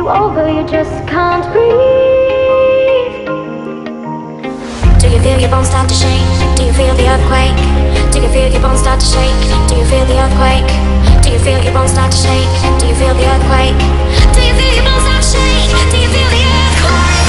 you over, you just can't breathe. Do you feel your bones start to shake? Do you feel the earthquake? Do you feel your bones start to shake? Do you feel the earthquake? Do you feel your bones start to shake? Do you feel the earthquake? Do you feel your bones start to shake? Do you feel the earthquake?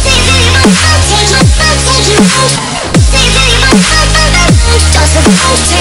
Does the